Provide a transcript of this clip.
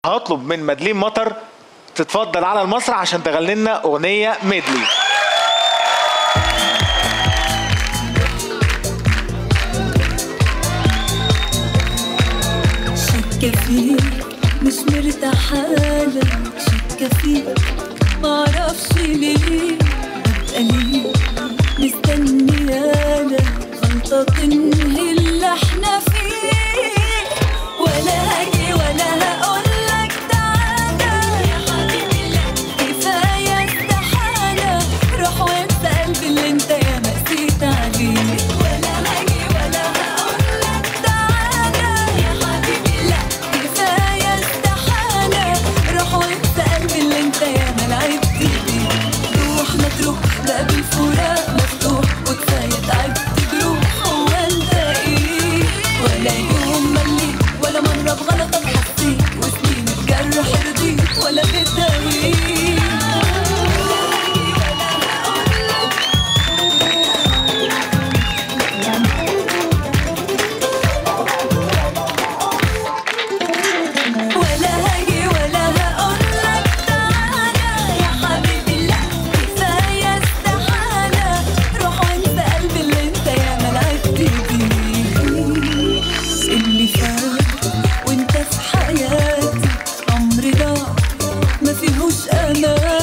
هطلب من مدلين مطر تتفضل على المسرح عشان تغني لنا اغنيه ميدلي. شكة فيك مش مرتاحالك، شكة فيك معرفش ليه، ببقى ليه مستنيالك غلطة تنهي اللي احنا فيه. ولا هاجي ولا هقولك تعالى يا حبيبي، لا كفاية استحالة، روح وانسى قلبي اللي انت يا مقسيت عليه. ولا هاجي ولا هقولك تعالى يا حبيبي، لا كفاية استحالة، روح وانسى قلبي اللي انت يا ملعبت بيه. روح ما تروح باب الفراق مفتوح، وكفاية تعبت بروح. هو انت ايه ولا يوم مليت ولا مرة بغلطك حسيت، وسنين الجرح رضيت ولا بتداويه. ولا هاجي ولا هقولك تعالى يا حبيبي، لا كفاية استحالة، روح وانسى قلبي اللي انت يا ملعبت بيه. اللي فات وانت في حياتي عمري ضاع ما فيهوش امان.